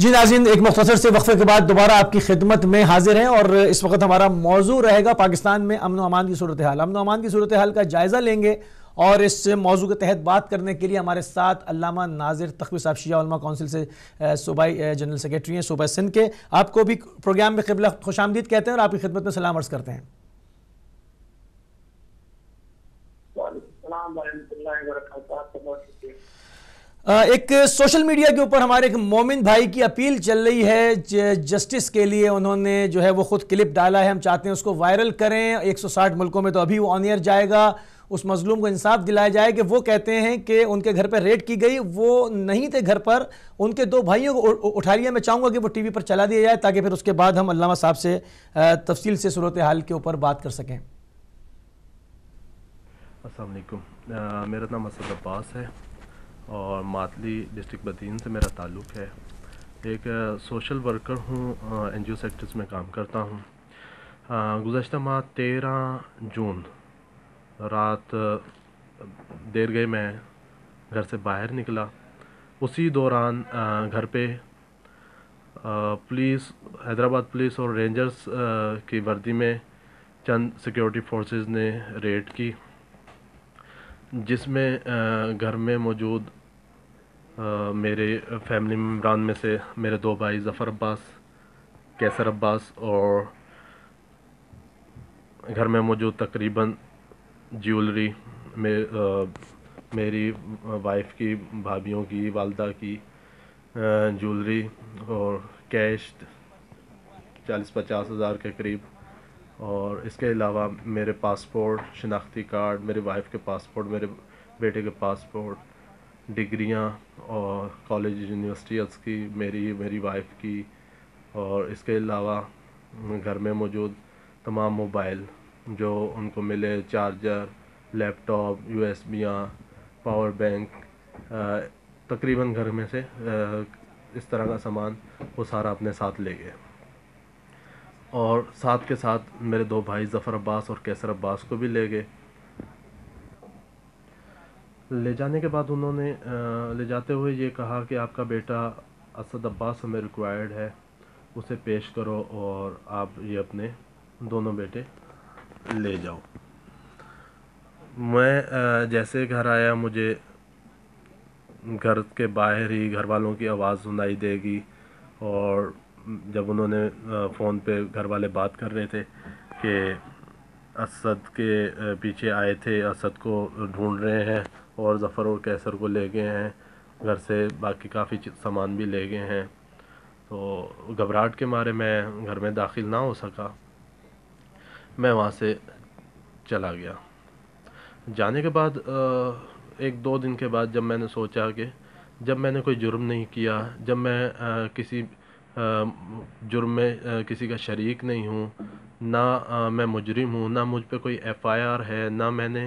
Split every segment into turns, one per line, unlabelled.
जी नाज़रीन, एक मुख्तसर से वक्फे के बाद दोबारा आपकी खिदमत में हाजिर हैं और इस वक्त हमारा मौजू रहेगा पाकिस्तान में अमन व अमान की सूरत हाल। अमन व अमान की सूरत हाल का जायज़ा लेंगे और इस मौजू के तहत बात करने के लिए हमारे साथ अल्लामा नाज़िर तखवी साहब शिया उलमा काउंसिल से सूबाई जनरल सेक्रेटरी हैं सूबा सिंध के। आपको भी प्रोग्राम में क़िबला खुशामदीद कहते हैं और आपकी खिदमत में सलाम अर्ज़ करते हैं। एक सोशल मीडिया के ऊपर हमारे एक मोमिन भाई की अपील चल रही है जस्टिस के लिए। उन्होंने जो है वो खुद क्लिप डाला है, हम चाहते हैं उसको वायरल करें। 160 मुल्कों में तो अभी वो ऑन एयर जाएगा, उस मजलूम को इंसाफ दिलाया जाए कि वो कहते हैं कि उनके घर पर रेड की गई, वो नहीं थे घर पर, उनके दो भाइयों को उठा लिया। मैं चाहूँगा कि वो टीवी पर चला दिया जाए ताकि फिर उसके बाद हम अल्लामा साहब से तफसील से सूरत हाल के ऊपर बात कर सकें।
अस्सलाम वालेकुम, मेरा नाम असद अब्बास है और मातली डिस्ट्रिक्ट बदीन से मेरा ताल्लुक़ है। एक सोशल वर्कर हूँ, एनजीओ सेक्टर्स में काम करता हूँ। गुज़श्ता माह 13 जून रात देर गए मैं घर से बाहर निकला। उसी दौरान घर पे पुलिस, हैदराबाद पुलिस और रेंजर्स की वर्दी में चंद सिक्योरिटी फोर्सेस ने रेड की, जिसमें घर में मौजूद मेरे फैमिली मेम्बरान में से मेरे दो भाई ज़फ़र अब्बास, कैसर अब्बास और घर में मौजूद तकरीबन ज्वेलरी मेरी वाइफ की, भाभीयों की, वालदा की ज्वेलरी और कैश 40-50 हज़ार के करीब, और इसके अलावा मेरे पासपोर्ट, शनाख्ती कार्ड, मेरे वाइफ के पासपोर्ट, मेरे बेटे के पासपोर्ट, डिग्रियां और कॉलेज यूनिवर्सिटीज़ की, मेरी वाइफ की, और इसके अलावा घर में मौजूद तमाम मोबाइल जो उनको मिले, चार्जर, लैपटॉप, यूएसबियाँ, पावर बैंक, तकरीबन घर में से इस तरह का सामान वो सारा अपने साथ ले गए। और साथ के साथ मेरे दो भाई ज़फ़र अब्बास और कैसर अब्बास को भी ले गए। ले जाने के बाद उन्होंने ले जाते हुए ये कहा कि आपका बेटा असद अब्बास हमें रिक्वायर्ड है, उसे पेश करो और आप ये अपने दोनों बेटे ले जाओ। मैं जैसे घर आया, मुझे घर के बाहर ही घर वालों की आवाज़ सुनाई देगी, और जब उन्होंने फ़ोन पे घर वाले बात कर रहे थे कि असद के पीछे आए थे, असद को ढूंढ रहे हैं और ज़फ़र और कैसर को ले गए हैं, घर से बाकी काफ़ी सामान भी ले गए हैं, तो घबराहट के मारे मैं घर में दाखिल ना हो सका। मैं वहाँ से चला गया। जाने के बाद 1-2 दिन के बाद जब मैंने सोचा कि जब मैंने कोई जुर्म नहीं किया, जब मैं किसी जुर्म में किसी का शरीक नहीं हूँ, ना मैं मुजरिम हूँ, ना मुझ पे कोई एफआईआर है, ना मैंने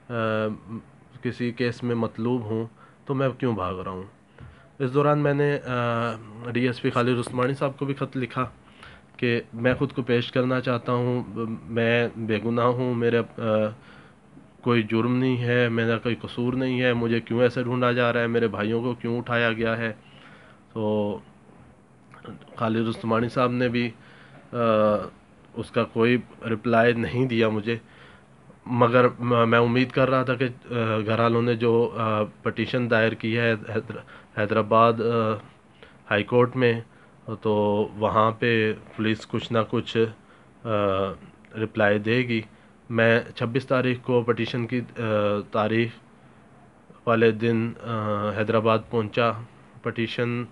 किसी केस में मतलूब हूँ, तो मैं क्यों भाग रहा हूँ। इस दौरान मैंने डीएसपी खालिद उस्मानी साहब को भी ख़त लिखा कि मैं ख़ुद को पेश करना चाहता हूँ, मैं बेगुनाह हूँ, मेरा कोई जुर्म नहीं है, मेरा कोई कसूर नहीं है, मुझे क्यों ऐसे ढूंढा जा रहा है, मेरे भाइयों को क्यों उठाया गया है। तो खालिद उस्मानी साहब ने भी उसका कोई रिप्लाई नहीं दिया मुझे, मगर मैं उम्मीद कर रहा था कि घर वालों ने जो पटिशन दायर की है हैदराबाद हाई कोर्ट में, तो वहाँ पे पुलिस कुछ ना कुछ रिप्लाई देगी। मैं 26 तारीख को पटिशन की तारीख वाले दिन हैदराबाद पहुँचा। पटिशन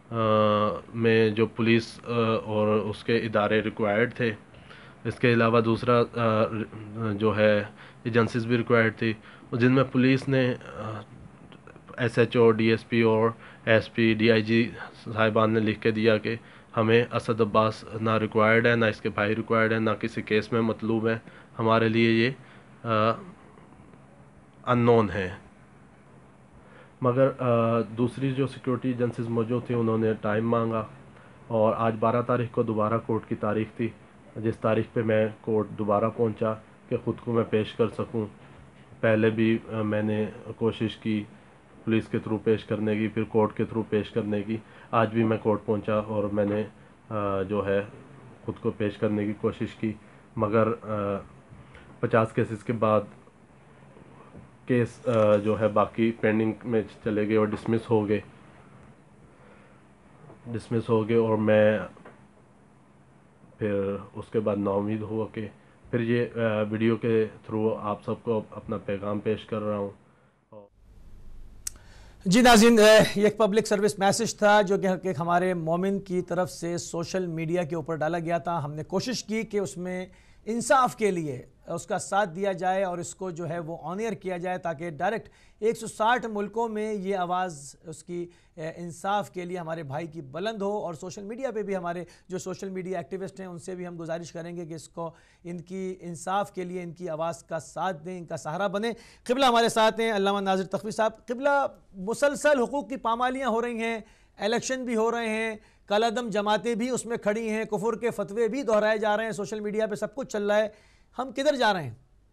में जो पुलिस और उसके इदारे रिक्वायर्ड थे, इसके अलावा दूसरा जो है एजेंसीज भी रिक्वायर्ड थी, जिनमें पुलिस ने एसएचओ, डीएसपी और एसपी, डीआईजी साहिबान ने लिख के दिया कि हमें असद अब्बास ना रिक्वायर्ड है, ना इसके भाई रिक्वायर्ड है, ना किसी केस में मतलूब है, हमारे लिए ये अननोन है। मगर दूसरी जो सिक्योरिटी एजेंसीज मौजूद थी, उन्होंने टाइम मांगा और आज 12 तारीख को दोबारा कोर्ट की तारीख थी, जिस तारीख पे मैं कोर्ट दोबारा पहुंचा कि ख़ुद को मैं पेश कर सकूं। पहले भी मैंने कोशिश की, पुलिस के थ्रू पेश करने की, फिर कोर्ट के थ्रू पेश करने की। आज भी मैं कोर्ट पहुंचा और मैंने जो है ख़ुद को पेश करने की कोशिश की, मगर 50 केसेस के बाद केस जो है बाकी पेंडिंग में चले गए और डिसमिस हो गए और मैं फिर उसके बाद नाउम्मीद हुआ कि फिर ये वीडियो के थ्रू आप सबको अपना पैगाम पेश कर रहा हूँ।
जी नाज़रीन, ये एक पब्लिक सर्विस मैसेज था जो कि हमारे मोमिन की तरफ से सोशल मीडिया के ऊपर डाला गया था। हमने कोशिश की कि उसमें इंसाफ के लिए उसका साथ दिया जाए और इसको जो है वो ऑनर किया जाए ताकि डायरेक्ट 160 मुल्कों में ये आवाज़ उसकी इंसाफ के लिए हमारे भाई की बुलंद हो। और सोशल मीडिया पे भी हमारे जो सोशल मीडिया एक्टिविस्ट हैं उनसे भी हम गुजारिश करेंगे कि इसको इनकी इंसाफ के लिए इनकी आवाज़ का साथ दें, इनका सहारा बने। क़िबला हमारे साथ हैं अल्लामा नाज़िर तक़वी साहब। क़िबला, मुसलसल हुकूक़ की पामालियाँ हो रही हैं, इलेक्शन भी हो रहे हैं, कलअदम जमातें भी उसमें खड़ी हैं, कुफर के फतवे भी दोहराए जा रहे हैं, सोशल मीडिया पे सब कुछ चल रहा है, हम किधर जा रहे हैं?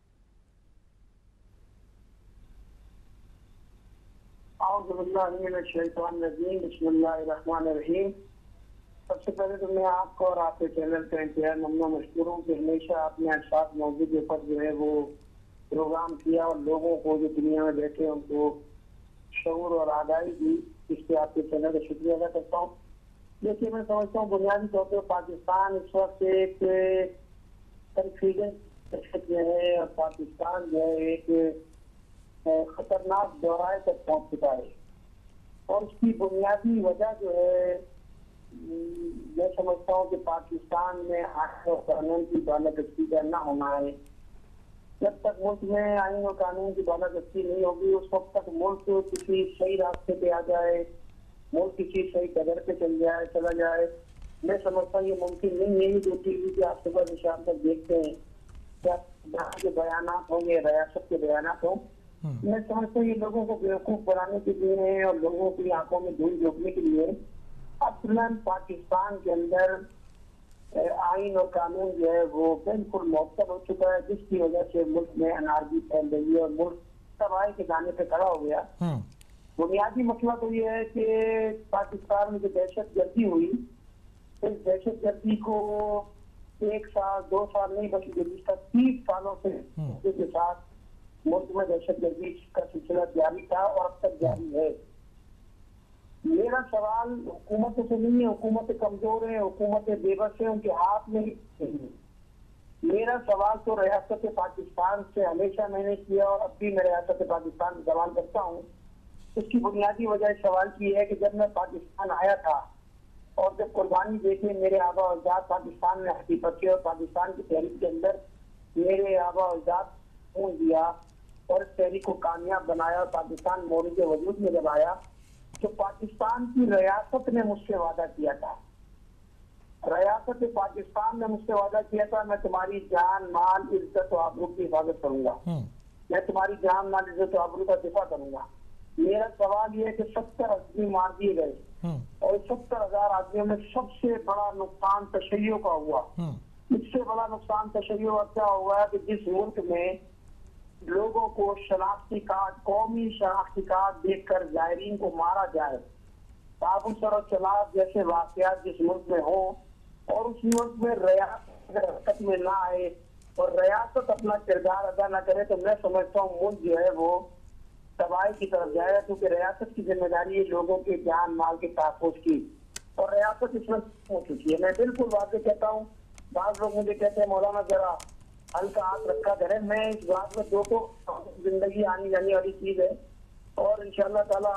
सबसे पहले तो मैं आपको और आपके चैनल का इंतजार ममनू मशकूर हूँ कि हमेशा आपने साथ मौजूद के ऊपर जो है वो प्रोग्राम किया और लोगों को जो दुनिया में बैठे उनको शऊर और आगाही दी। इसके आपके चैनल का शुक्रिया अदा करता हूँ। देखिए, मैं समझता हूँ बुनियादी तौर पर पाकिस्तान इस वक्त एक कंफ्यूजन में है और पाकिस्तान जो है एक खतरनाक दौराए तक पहुंच चुका है और उसकी बुनियादी वजह जो है मैं समझता हूँ कि पाकिस्तान में आईन और कानून की बालादस्ती का न होना है। जब तक मुल्क में आईन और कानून की बालादस्ती नहीं होगी उस वक्त तक मुल्क किसी सही रास्ते पे आ जाए, मुल्क किसी सही कदर पे चला जाए, मैं समझता हूँ ये मुमकिन नहीं है। जो टीवी पे आप सुबह से शाम तक देखते हैं क्या के बयान होंगे, रियासत के बयान हों, मैं समझता हूँ ये लोगों को बेवकूफ बनाने के लिए है और लोगों की आंखों में धूल झोंकने के लिए। असलन पाकिस्तान के अंदर आईन और कानून जो है वो बिल्कुल मुअत्तल हो चुका है, जिसकी वजह से मुल्क में अनारकी फैल रही है और मुल्क तबाही के दाने पे खड़ा हो गया। बुनियादी मसला तो ये है कि पाकिस्तान में जो दहशत गर्दी हुई, इस दहशत गर्दी को 1 साल 2 साल नहीं बल्कि गुज़िश्ता 30 सालों से के साथ मुल्क में दहशत गर्दी का सिलसिला जारी था और अब तक जारी है। मेरा सवाल हुकूमत से नहीं है, हुकूमत कमजोर है, हुकूमत बेबस है, उनके हाथ में नहीं। मेरा सवाल तो रियासत पाकिस्तान से हमेशा मैंने किया और अब भी मैं रियासत पाकिस्तान से सवाल करता हूँ। इसकी बुनियादी वजह इस सवाल की है कि जब मैं पाकिस्तान आया था और जब कुर्बानी देके मेरे आबा अजदाद पाकिस्तान में हकी पचे और पाकिस्तान की तहरीक के अंदर मेरे आबा अजदाद खून दिया और इस तहरीक को कामयाब बनाया और पाकिस्तान मोदी के वजूद में जब आया तो पाकिस्तान की रियासत ने मुझसे वादा किया था, रियासत पाकिस्तान ने मुझसे वादा किया था मैं तुम्हारी जान माल इज्जत और आबरू की हिफाजत करूंगा, मैं तुम्हारी जान माल इज्जत और आबरू का दिफा करूंगा। मेरा सवाल यह है कि 70 आदमी मार दिए गए और 70,000 आदमियों में सबसे बड़ा नुकसान तशय्यो का हुआ। इससे बड़ा नुकसान तशय्यो क्या हुआ कि जिस मुल्क में लोगों को शनाख्ती कार्ड, कौमी शनाख्ती कार्ड देखकर जायरीन को मारा जाए, ताबू सर और चलाब जैसे वाकयात जिस मुल्क में हो और उस मुल्क में रियासत में ना आए और रियासत अपना किरदार अदा न करे तो मैं समझता हूँ मुल्क जो है वो तबाही की तरफ जाएगा, क्योंकि रियासत की जिम्मेदारी है लोगों के जान माल के तहफ़्फ़ुज़ की और रियासत इसमें हो चुकी है। मैं बिल्कुल वाक़ई कहता हूँ, बाज़ लोग मुझे कहते हैं मौलाना जरा हल्का हाथ रखा करें, मैं इस बात में दो जिंदगी आनी जाने वाली चीज है और इंशाअल्लाह ताला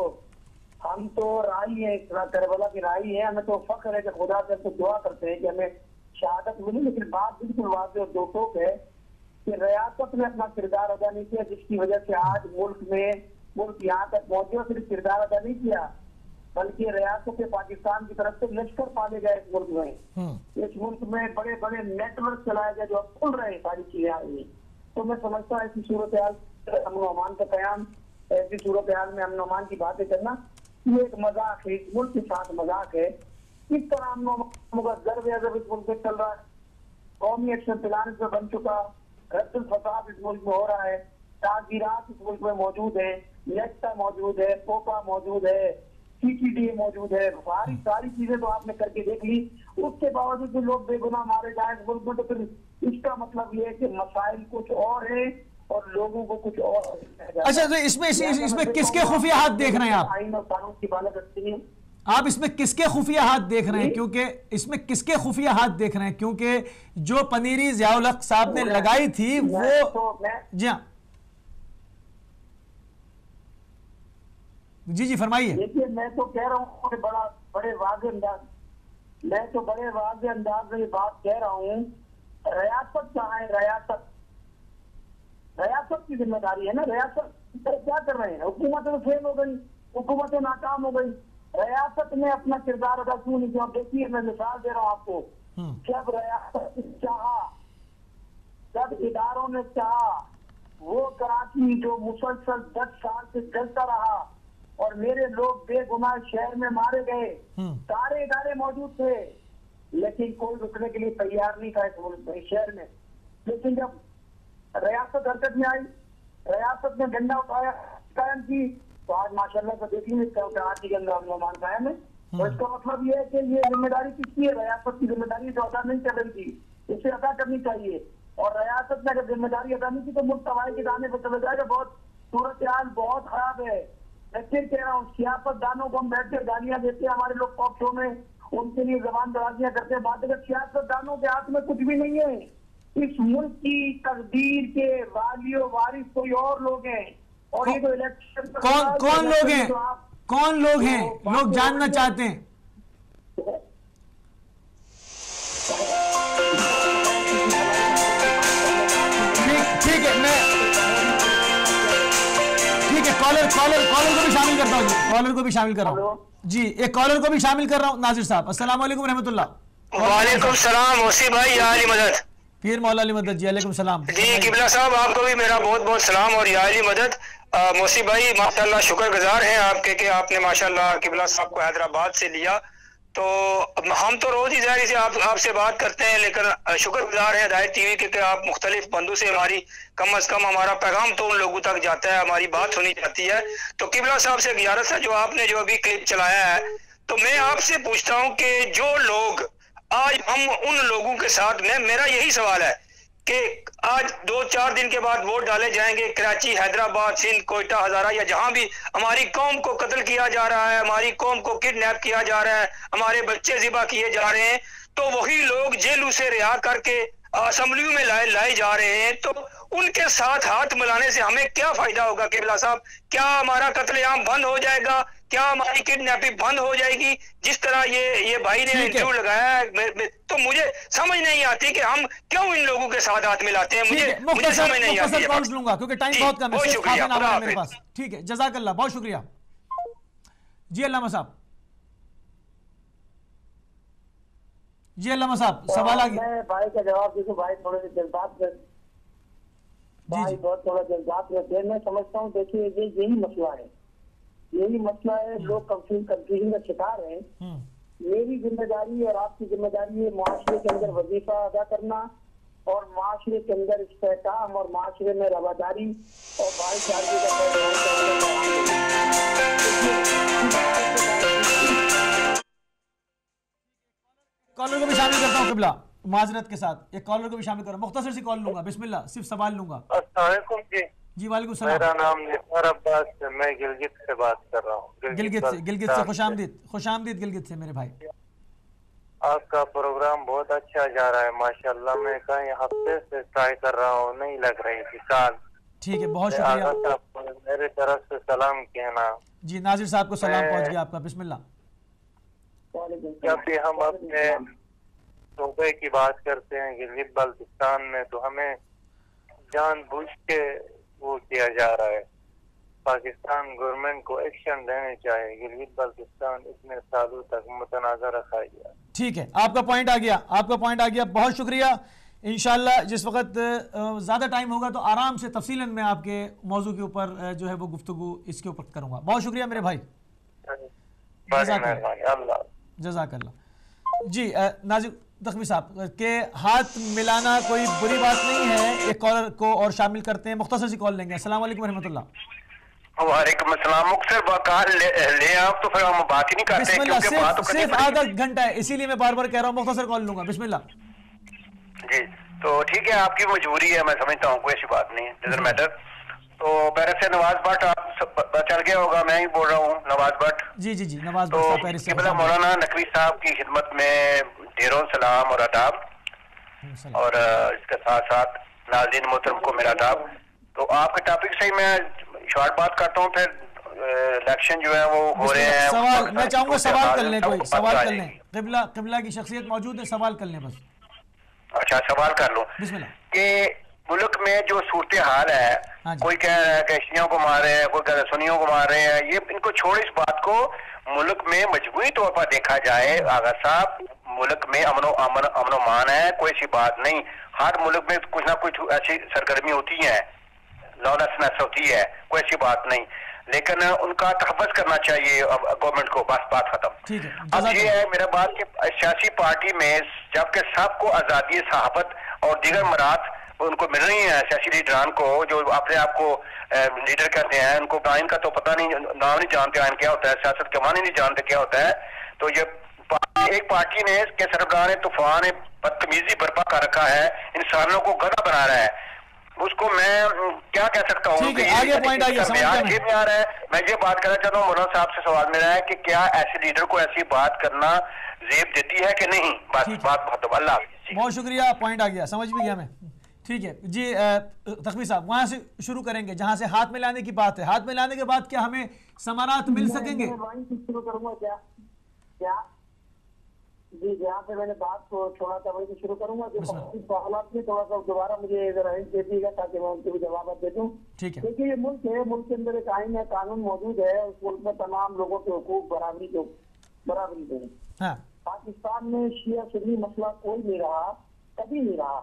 हम तो राही है, करबला की राही है, हमें तो फख्र है कि खुदा से तो दुआ करते हैं कि हमें शहादत मिली। लेकिन बात बिल्कुल वाज़ेह और दो टोक है कि रियासत ने अपना किरदार अदा नहीं किया, जिसकी वजह से आज मुल्क यहाँ तक पहुंचे। सिर्फ किरदार अदा नहीं किया बल्कि रियासत पाकिस्तान की तरफ से लश्कर पाले गए इस मुल्क में। इस मुल्क में बड़े बड़े नेटवर्क चलाए गए जो अब खुल रहे हैं, सारी चीजें आ रही है। तो मैं समझता हूँ ऐसी सूरत हाल अमन अमान का कयाम, ऐसी सूरत हाल में अमन अमान की बातें करना ये एक मजाक है, इस मुल्क के साथ मजाक है। किस तरह अमन अमान का गर्व अजब इस मुल्क में चल रहा है, कौमी एक्शन प्लान इसमें बन चुका, रद्दुल फसाद इस मुल्क में हो रहा है, ताजीरात इस मुल्क में मौजूद है, नेक्टा मौजूद है, पोपा मौजूद है, CTDA मौजूद है, सारी चीजें तो आपने करके देख ली। उसके बावजूद जो लोग बेगुनाह मारे जाए इस मुल्क में, तो फिर इसका मतलब ये है कि मसाइल कुछ और है और लोगों को कुछ और।
अच्छा, तो इसमें किसके खुफिया हाथ देख रहे हैं आप?
आइन और कानून की बात करती है।
आप इसमें किसके खुफिया हाथ देख रहे हैं? क्योंकि इसमें किसके खुफिया हाथ देख रहे हैं? क्योंकि जो पनीरी ज़ियाउल हक साहब ने लगाई थी वो, जी हाँ, जी फरमाइए।
देखिए, मैं तो कह रहा हूँ बड़े वाज़ेह अंदाज, मैं तो बड़े वाज़ेह अंदाज में ये बात कह रहा हूँ, रियासत कहाँ है? रियासत की जिम्मेदारी है ना। रियासत क्या कर रहे हैं? हुकूमतें तो फेल हो गई, हुकूमतें नाकाम हो गई, रियासत ने अपना किरदार अदा क्यों नहीं किया? देखिए, मैं मिसाल दे रहा हूँ आपको, जब रियासत ने चाहा, जब इदारों ने चाहा, वो कराची जो मुसलसल 10 साल से चलता रहा और मेरे लोग बेगुनाह शहर में मारे गए, सारे इदारे मौजूद थे, लेकिन कोई रुकने के लिए तैयार नहीं था इस शहर में। लेकिन जब रियासत हरकत में आई, रियासत ने डंडा उठाया, कायम की, तो आज माशाल्लाह से देखिए कराची के अंदर अमन कायम है। तो इसका मतलब ये है कि ये जिम्मेदारी किसकी है? रियासत की जिम्मेदारी जो अदा नहीं कर रही थी, इसे अदा करनी चाहिए। और रियासत ने अगर जिम्मेदारी अदा नहीं की तो मुल्क तबाही के दाने पर चले जाएगा। बहुत सूरत हाल बहुत खराब है। मैं फिर कह रहा हूँ, सियासत दानों को हम बैठ कर गालियां देते हैं हमारे लोग टॉक शो में, उनके लिए जबान दराजियां करते हैं, बात अगर सियासत दानों के हाथ में कुछ भी नहीं है। इस मुल्क की तकदीर के वालियो वारिस कोई और लोग हैं। और ये जो इलेक्शन
कौन लोग हैं? कौन लोग हैं? लोग जानना चाहते हैं। ठीक है, मैं ठीक है, कॉलर को भी शामिल करता हूँ, कॉलर को भी शामिल कर रहा हूँ जी, एक कॉलर को भी शामिल कर रहा हूँ। नाजिर साहब, अस्सलाम वालेकुम रहमतुल्लाह।
वालेकुम सलाम मौसी भाई, या अली मदद।
फिर मौला अली मदद जी, वालेकुम सलाम
जी। किबला साहब, आपको भी मेरा बहुत बहुत सलाम और या अली मदद। मौसी भाई माशाल्लाह शुक्रगुजार हैं आपके कि आपने माशाल्लाह किबला साहब को हैदराबाद से लिया। तो हम तो रोज ही जाहिर से आपसे बात करते हैं, लेकिन शुक्रगुजार है हिदायत टीवी के कि आप मुख्तलिफ बंदों से हमारी कम अज कम हमारा पैगाम तो उन लोगों तक जाता है, हमारी बात सुनी जाती है। तो किबला साहब से गुजारिश है, जो आपने जो अभी क्लिप चलाया है, तो मैं आपसे पूछता हूँ कि जो लोग आज हम उन लोगों के साथ में, मेरा यही सवाल है कि आज 2-4 दिन के बाद वोट डाले जाएंगे, कराची, हैदराबाद, सिंध, कोयटा, हजारा या जहां भी हमारी कौम को कत्ल किया जा रहा है, हमारी कौम को किडनैप किया जा रहा है, हमारे बच्चे ज़िबा किए जा रहे हैं, तो वही लोग जेलों से रिहा करके असेंबलियों में लाए जा रहे हैं। तो उनके साथ हाथ मिलाने से हमें क्या फायदा होगा किबला साहब? क्या हमारा कत्लेआम बंद हो जाएगा? क्या हमारी किडनैपिंग बंद हो जाएगी? जिस तरह ये भाई ने इंटरव्यू लगाया है, तो मुझे समझ नहीं आती कि हम क्यों इन लोगों के साथ हाथ मिलाते हैं। मुझे समझ नहीं आती है
लूंगा क्योंकि टाइम बहुत कम है।
शुक्रिया
मेरे पास। ठीक है, जज़ाकल्लाह, बहुत शुक्रिया जी। अल्लामा साहब, जी अल्लामा साहब, सवाल आ गया।
भाई का जवाब देखो, भाई थोड़े से जज्बात भाई बहुत थोड़ा जज्बात रहते हैं। मैं समझता हूँ, देखिए यही मसला है, यही मसला है। लोग कंफ्यूजन का शिकार है। मेरी जिम्मेदारी और आपकी जिम्मेदारी है माशरे के अंदर वजीफा अदा करना और माशरे के अंदर इस्तेहकाम और माशरे में रवादारी और भाईचारे का।
कॉलर को भी शामिल करता हूँ किबला, माजरत के साथ एक कॉलर को भी शामिल करो। मुख्तसर सी कॉल लूंगा, बिस्मिल्लाह, सिर्फ सवाल लूंगा।
अस्सलाम वालेकुम जी।
जी वालेकुम सलाम।
मेरा नाम निसार अब्बास है, मैं गिलगित से बात कर रहा हूँ।
गिलगित से खुशामदीद गिलगित से मेरे भाई।
आपका प्रोग्राम बहुत अच्छा जा रहा है माशाल्लाह। मैं कई हफ्ते से ट्राई कर रहा हूँ, नहीं लग रही थी कॉल।
ठीक है, बहुत शुक्रिया।
मेरे तरफ से सलाम कहना।
जी, नाजिर साहब को सलाम पहुँच गया आपका, बिस्मिल्लाह।
जब भी हम अपने सूबे की बात करते हैं गिलगित बल्तिस्तान में, तो हमें जानबूझ के वो किया जा रहा है। पाकिस्तान गवर्नमेंट को एक्शन लेने चाहिए। गिलगित बल्तिस्तान इतने सालों तक मुतनाज़ा रखा गया।
ठीक है, आपका पॉइंट आ गया, बहुत शुक्रिया। इंशाल्लाह जिस वक्त ज़्यादा टाइम होगा तो आराम से तफसीलन में आपके मौजू के ऊपर जो है वो गुफ्तगू इसके ऊपर करूँगा। बहुत शुक्रिया मेरे भाई, जज़ाकल्लाह जी। नाजिर तखमी साहब के हाथ मिलाना कोई बुरी बात नहीं है। एक कॉलर को और शामिल करते हैं, मुख्तसर सी कॉल लेंगे। अस्सलाम वालेकुम रहमतुल्लाह।
वालेकुम अस्सलाम। मुख्तर ले आप तो फिर हम बात ही नहीं करते क्योंकि बात तो
सिर्फ आधा घंटा है, इसीलिए मैं बार बार कह रहा हूँ मुख्तसर कॉल लूंगा। बिस्मिल्लाह
जी। तो ठीक है, आपकी मजबूरी है, मैं समझता हूँ, कोई ऐसी बात नहीं, डजंट मैटर। तो पेरिस से नवाज भट्ट, आप चल गया होगा, मैं ही बोल रहा हूँ, नवाज भट्ट।
जी जी जी, नवाज
तो
भट्ट पेरिस से।
मौलाना नकवी साहब की खिदमत में ढेरों सलाम और आदाब, और इसके साथ साथ नाज़रीन मोहतरम को मेरा आदाब। तो आपके टॉपिक से ही मैं शॉर्ट बात करता हूँ, फिर इलेक्शन जो है वो हो रहे हैं।
सवाल मैं चाहूंगा, सवाल कर लें, कोई सवाल कर लें। किबला की शख्सियत मौजूद है, सवाल कर लें बस।
अच्छा, सवाल कर लो कि मुल्क में जो सूरत हाल है, कोई कह रहा है कि शियों को मार रहे हैं, कोई कह रहा है सुन्नियों को मार रहे हैं, ये इनको छोड़, इस बात को मुल्क में मजबूरी तौर पर देखा जाए। आगा साहब, मुल्क में अमनो मान है, कोई ऐसी बात नहीं। हर मुल्क में कुछ ना कुछ ऐसी सरगर्मी होती है, लॉलेसनेस होती है, कोई ऐसी बात नहीं, लेकिन उनका तहफ़्फ़ुज़ करना चाहिए गवर्नमेंट को, बस बात खत्म। अब ये है मेरा बात कि सियासी पार्टी में जबकि सबको आज़ादी, सहाबत और दीगर मरात उनको मिल रही है, सियासी लीडरान को जो अपने आप को लीडर कहते हैं, उनको आइन का तो पता नहीं, नाम नहीं जानते आइन क्या होता है, सियासत के माने नहीं जानते क्या होता है। तो ये एक पार्टी ने के सरबराह ने तूफान बदतमीजी बर्पा कर रखा है, इंसानों को गधा बना रहा है, उसको मैं क्या कह सकता हूँ।
आगे पॉइंट आ
रहा है। मैं ये बात करना चाहता हूँ, मौलाना साहब से सवाल मेरा है कि क्या ऐसे लीडर को ऐसी बात करना जेब देती है कि नहीं? बात अल्लाह।
बहुत शुक्रिया, पॉइंट आ गया, समझ भी गया मैं। ठीक है जी, तखवी साहब वहां से शुरू करेंगे जहां से हाथ मिलाने की बात है। हाथ मिलाने के बाद क्या हमें समानात मिल सकेंगे?
शुरू करूंगा क्या जी, जहाँ पे मैंने बात को छोड़ा था वही शुरू करूंगा। जो सवालात में थोड़ा सा दोबारा मुझे जरा हिंट दे दीजिएगा ताकि मैं उनके भी जवाब दे दूं।
ठीक है।
देखिए, ये मुल्क है, मुल्क के अंदर एक आइन है, कानून मौजूद है, उस मुल्क में तमाम लोगों के हुकूक बराबरी दे। पाकिस्तान में शिया सुन्नी मसला कोई नहीं रहा, कभी नहीं रहा।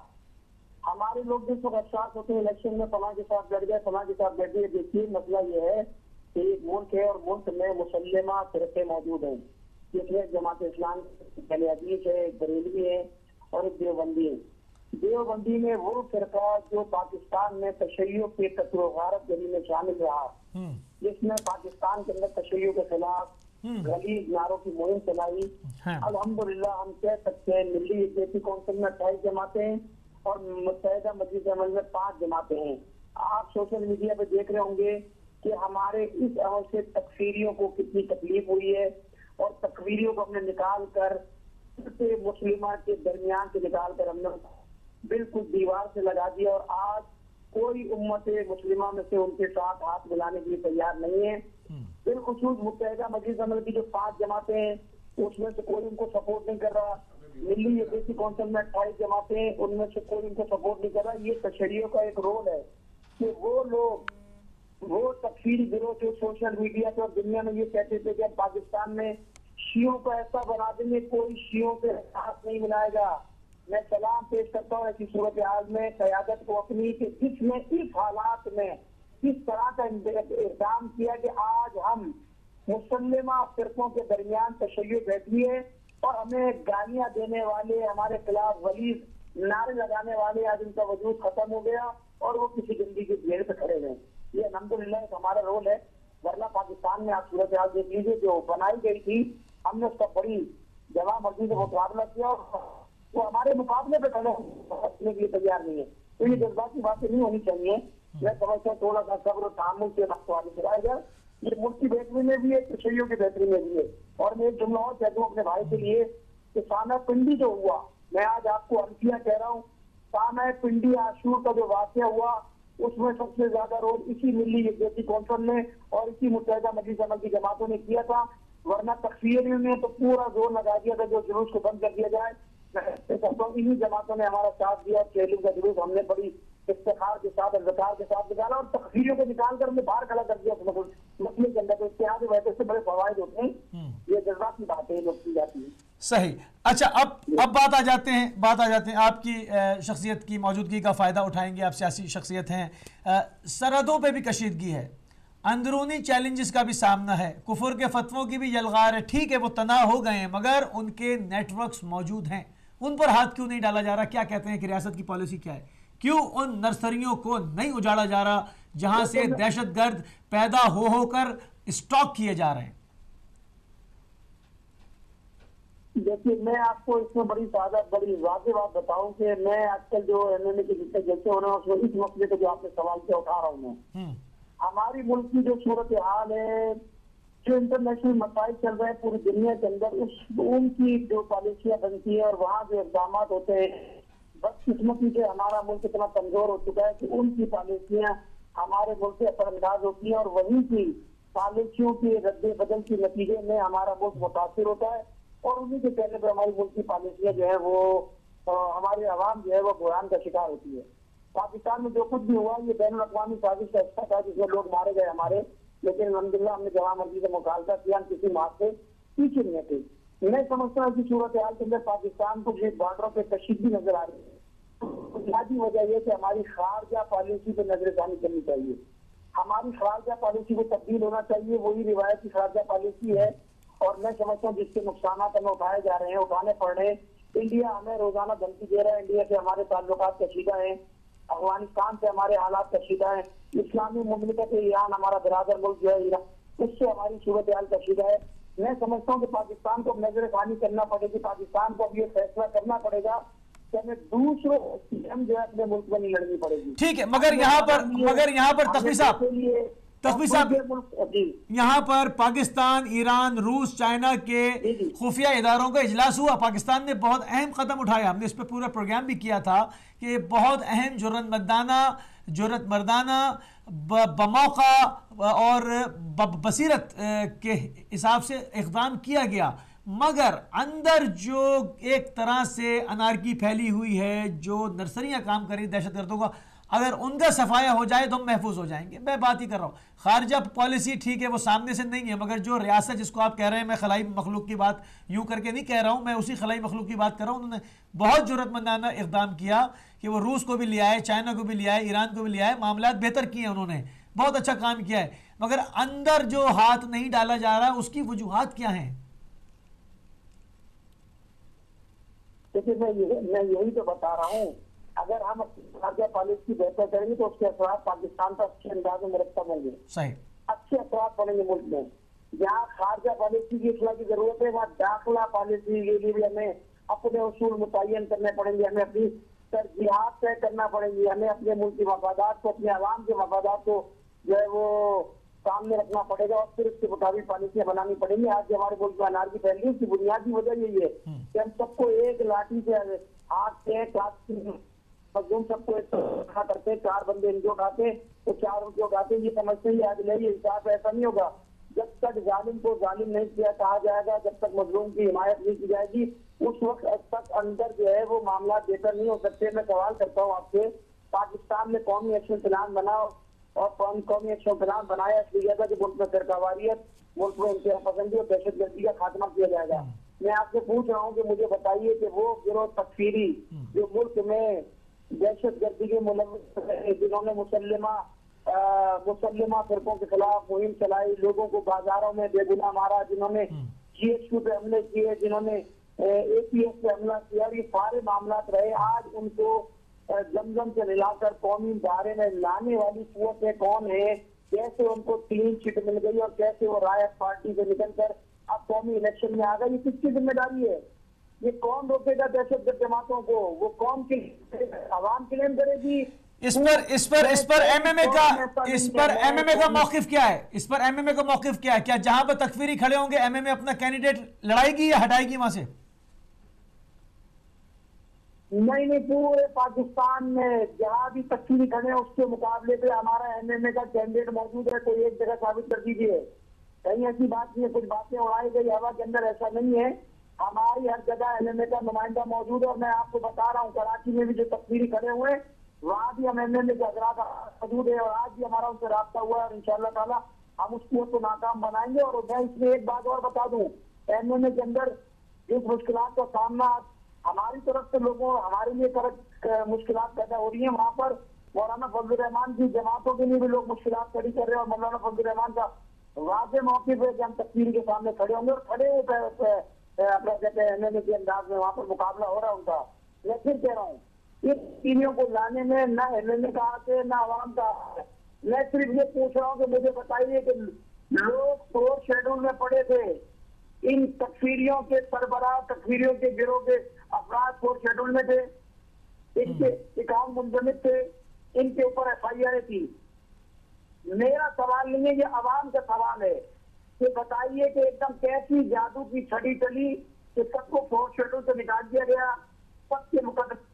हमारे लोग जिस वक्त अफसास होते हैं इलेक्शन में, फलां के साथ लड़ गए, फलां के साथ लड़ गए। देखिए, मसला ये है कि एक मुल्क है और मुल्क में मुसल्लिमा फिरके मौजूद है, जिसमें जमात इस्लाम पहले हदीस है, एक बरेलवी है और एक देवबंदी है। देवबंदी में वो फिरका जो पाकिस्तान में तशय्युअ के कत्ल व गारत गली में शामिल रहा, जिसने पाकिस्तान के अंदर तशय्युअ के खिलाफ गलीज नारों की मुहिम चलाई। अल्हम्दुलिल्लाह हम कह सकते हैं मिली यकजहती कौंसिल में 28 जमातें हैं और मुत्तहिदा मजलिस अमल में 5 जमातें हैं। आप सोशल मीडिया पे देख रहे होंगे कि हमारे इस अमल से तकफीरियों को कितनी तकलीफ हुई है, और तकफीरियों को हमने निकाल कर मुस्लिमा के दरमियान से निकाल कर हमने बिल्कुल दीवार से लगा दिया, और आज कोई उम्मत मुस्लिमा में से उनके साथ हाथ मिलाने के लिए तैयार नहीं है। बिलखुसूस मुत्तहिदा मजलिस अमल की जो 5 जमातें हैं उसमें से कोई उनको सपोर्ट नहीं कर रहा। मिली यकजहती कौंसिल में 28 जमातें, उनमें से कोई उनको सपोर्ट नहीं कर रहा। ये तशरीयों का एक रोल है कि वो लोग, वो तकफीरी गिरोह जो सोशल मीडिया पे और दुनिया में ये कहते थे कि पाकिस्तान में शियों को ऐसा बना देंगे, कोई शियों पे हाथ नहीं मिलाएगा। मैं सलाम पेश करता हूँ ऐसी सूरत हाल में क़यादत को अपनी, कि जिसने इस हालात में इस तरह का इक़दाम किया कि आज हम मुसल्लिमा फिरकों के दरमियान तशय्युअ बैठी है और हमें गालियां देने वाले, हमारे खिलाफ गलीज़ नारे लगाने वाले, आज उनका वजूद खत्म हो गया और वो किसी गंदी की भीड़ पे खड़े गए। ये अल्हम्दुलिल्लाह हमारा रोल है, वरना पाकिस्तान में आप सूरत हाल देख लीजिए जो बनाई गई थी, हमने उसका बड़ी जमा मर्जी से मुकाबला किया और वो हमारे मुकाबले पे खड़े होने के लिए तैयार नहीं है। तो ये जज्बाती बातें नहीं होनी चाहिए। मैं समझता हूँ थोड़ा सा सब्र और तहम्मुल से नक्शवाली कराएगा। ये मुल्क की बेहतरी में भी है, तशय्युअ की बेहतरी में भी है। और मैं एक जुमला और कहता हूँ अपने भाई के लिए कि साना पिंडी जो हुआ, मैं आज आपको अमथिया कह रहा हूँ, साना पिंडी आशूर का जो वाक़या हुआ उसमें सबसे ज्यादा रोल इसी मिली यकजहती कौंसिल ने और इसी मुत्तहिदा मजलिस अमल की जमातों ने किया था। वरना तकफीरियों ने तो पूरा जोर लगा दिया था जो जुलूस को बंद कर दिया जाए। इन्हीं जमातों ने हमारा साथ दिया और चेलू का जुलूस हमने बड़ी इफ्तिखार के साथ और ज़कार के साथ निकाला और तकफीरियों को निकाल कर हमने बाहर खड़ा कर दिया मसले के अंदर। तो इसके आगे वैसे से बड़े फवायद होते हैं। ये जज्बाती बातें लोग की जाती है।
सही। अच्छा, अब बात आ जाते हैं आपकी शख्सियत की मौजूदगी का फ़ायदा उठाएंगे। आप सियासी शख्सियत हैं, सरहदों पे भी कशीदगी है, अंदरूनी चैलेंजेस का भी सामना है, कुफर के फतवों की भी यलगार है। ठीक है, वो तनाव हो गए हैं मगर उनके नेटवर्क्स मौजूद हैं, उन पर हाथ क्यों नहीं डाला जा रहा? क्या कहते हैं कि रियासत की पॉलिसी क्या है? क्यों उन नर्सरियों को नहीं उजाड़ा जा रहा जहां से दहशतगर्द पैदा होकर स्टॉक किए जा रहे हैं?
देखिए, मैं आपको इसमें बड़ी वाज़ेह बात बताऊं कि मैं आजकल जो एमएमए के जितने जैसे हो रहे हैं उसमें इस मसले को जो आपने सवाल किया उठा रहा हूँ मैं। हमारी मुल्क की जो सूरत हाल है, जो इंटरनेशनल मसाइल चल रहे हैं पूरी दुनिया के अंदर, उनकी जो पॉलिसियां बनती है और वहाँ जो इक़दाम होते हैं, बदकिस्मती से हमारा मुल्क इतना कमजोर हो चुका है कि उनकी पॉलिसियां हमारे मुल्क से असरअंदाज होती है और वहीं की पॉलिसियों के रद्द बदल के नतीजे में हमारा मुल्क मुतासिर होता है और उन्हीं के कहने पर हमारी मुल्क की पॉलिसियां जो है वो हमारे अवाम जो है वो बुरान का शिकार होती है। पाकिस्तान में जो कुछ भी हुआ ये बैनुल अक़वामी साजिश का हिस्सा था जिसमें लोग मारे गए हमारे, लेकिन अल्हम्दुलिल्लाह हमने जवां मर्जी से मुखालफत किया, हम किसी बात से पीछे नहीं थे। मैं समझता हूँ कि सूरत हाल के अंदर पाकिस्तान को जो बॉर्डरों पर कशीदगी नजर आ रही है, बुनियादी वजह यह कि हमारी खारजा पॉलिसी पर नजरसानी करनी चाहिए। हमारी खारजा पॉलिसी को तब्दील होना चाहिए, वही रिवायती खारजा पॉलिसी है और मैं समझता हूँ जिसके नुकसान हमें उठाए जा रहे हैं, उठाने पड़ रहे हैं। इंडिया हमें रोजाना धमकी दे रहा है, इंडिया से हमारे ताल्लुकात कशीदा है, अफगानिस्तान से हमारे हालात कशीदा है, इस्लामी मुमलिकत ईरान हमारा बिरादर मुल्क जो है ईरान, उससे हमारी सूरत हाल कशीदा है। मैं समझता हूँ कि पाकिस्तान को नजरसानी करना पड़ेगी, पाकिस्तान को अब ये फैसला करना पड़ेगा कि हमें दूसरों जो है अपने मुल्क में नहीं लड़नी पड़ेगी।
ठीक है, मगर यहाँ पर तस्बीर साहब यहाँ पर पाकिस्तान, ईरान, रूस, चाइना के खुफिया इदारों का इजलास हुआ। पाकिस्तान ने बहुत अहम कदम उठाया, हमने इस पर पूरा प्रोग्राम भी किया था कि बहुत अहम जुर्रत मर्दाना बमौका और बसीरत के हिसाब से इक़दाम किया गया, मगर अंदर जो एक तरह से अनारकी फैली हुई है, जो नर्सरियां काम कर रही दहशतगर्दों का, अगर उनका सफाया हो जाए तो हम महफूज हो जाएंगे। मैं बात ही कर रहा हूँ खारजा पॉलिसी, ठीक है वो सामने से नहीं है, मगर जो रियासत जिसको आप कह रहे हैं, मैं खलाई मखलूक की बात यूं करके नहीं कह रहा हूँ, मैं उसी खलाई मखलूक की बात कर रहा हूँ। उन्होंने बहुत जुर्रतमंदाना इक़दाम किया कि वो रूस को भी ले आए, चाइना को भी ले आए, ईरान को भी ले आए, मामलात बेहतर किए उन्होंने, बहुत अच्छा काम किया है, मगर अंदर जो हाथ नहीं डाला जा रहा उसकी वजूहात क्या है?
देखिए, मैं यही तो बता रहा हूँ, अगर हम खारजा पॉलिसी बेहतर करेंगे तो उसके असर पाकिस्तान पर अच्छे अंदाज में मरतब होंगे, अच्छे असर पड़ेंगे मुल्क में। जहाँ खारजा पॉलिसी की इस्लाह की जरूरत है, वहाँ दाखिला पॉलिसी के लिए भी हमें अपने उसूल मुतय्यन करने पड़ेंगे, हमें अपनी तरजीहात तय करना पड़ेंगी, हमें अपने मुल्क की मफादात को, अपने अवाम के मफादात को जो है वो सामने रखना पड़ेगा और फिर उसके मुताबिक पॉलिसियां बनानी पड़ेंगी। आज जो हमारे मुल्क में अनारकी फैल रही है उसकी बुनियादी वजह यही है कि हम सबको एक लाठी से हाथ से मजलूम सबको इकट्ठा करते हैं, 4 बंदे इनके उठाते तो 4 उनके उठाते, ये समझते ही आज नहीं इंसाफ ऐसा नहीं होगा। जब तक जालिम को जालिम नहीं किया कहा जाएगा, जब तक मजलूम की हिमायत नहीं की जाएगी, उस वक्त तक अंदर जो है वो मामला बेहतर नहीं हो सकते। मैं सवाल करता हूँ आपसे, पाकिस्तान में कौमी एक्शन प्लान बना और कौमी एक्शन प्लान बनाया इसलिए था कि मुल्क में फिरकावारियत, मुल्क में इंतहा पसंदी और दहशतगर्दी का खात्मा किया जाएगा। मैं आपसे पूछ रहा हूँ कि मुझे बताइए कि वो गिरोह तकफीरी जो मुल्क में दहशतगर्दी के मुलव्विस है, जिन्होंने मुसल्लिमा फिरकों के खिलाफ मुहिम चलाई, लोगों को बाजारों में बेगुनाह मारा, जिन्होंने GHQ पे हमले किए, जिन्होंने APS पे हमला किया, ये सारे मामला रहे। आज उनको जमजम से मिलाकर कौमी दायरे में लाने वाली कुव्वतें कौन है, कैसे उनको क्लीन चिट मिल गई और कैसे वो रायत पार्टी से निकलकर अब कौमी इलेक्शन में आ गई, ये किसकी जिम्मेदारी है? ये कौन रोकेगा दहशतगर्द जमातों को? वो कौन के आवाम क्लेम करेगी?
इस पर एमएमए का मौकिफ क्या है? इस पर एमएमए का मौकिफ क्या है? क्या जहां पर तकफीरी खड़े होंगे एमएमए अपना कैंडिडेट लड़ाएगी या हटाएगी वहां से?
नहीं, पूरे पाकिस्तान में जहां भी तकफीरी खड़े हैं उसके मुकाबले पे हमारा एमएमए का कैंडिडेट मौजूद है, कोई एक जगह साबित कर दीजिए। कहीं ऐसी बात नहीं है, कुछ बातें उड़ाई गई हवा के अंदर, ऐसा नहीं है। हमारी हर जगह एमएमए का नुमाइंदा मौजूद है और मैं आपको बता रहा हूँ कराची में भी जो तकफीरी खड़े हुए हैं वहाँ भी हम एमएमए के हजरात मौजूद है और आज भी हमारा उनसे राब्ता हुआ है और इंशाअल्लाह ताला हम उसको तो नाकाम बनाएंगे। और मैं इसमें एक बात और बता दूं, एमएमए के अंदर जिस मुश्किलात का सामना हमारी तरफ से लोगों हमारे लिए मुश्किलात पैदा हो रही है, वहाँ पर मौलाना फजल रहमान की जमातों के लिए भी लोग मुश्किलात खड़ी कर रहे हैं और मौलाना फजल रहमान का वाज़ेह मौक़िफ़ है कि हम तकफीर के सामने खड़े होंगे और खड़े हुए अपना कहते हैं एमएलए के अंदाज में वहाँ पर मुकाबला हो रहा है उनका। मैं फिर कह रहा हूँ, इन टीवियों को लाने में ना एमएलए का हाथ है ना आवाम का हाथ है। मैं सिर्फ ये पूछ रहा हूँ कि मुझे बताइए कि लोग फोर्थ शेड्यूल में पड़े थे, इन तकफीरियों के सरबराह, तकफीरियों के गिरोह के अफराद फोर्थ शेड्यूल में थे, इनके अकाउंट मुंजमद थे, इनके ऊपर FIR थी। मेरा सवाल नहीं है, ये आवाम का सवाल है कि बताइए कि एकदम कैसी जादू की छड़ी चली कि सबको फोर्थ शेड्यूल से निकाल दिया गया, सबके मुकदमे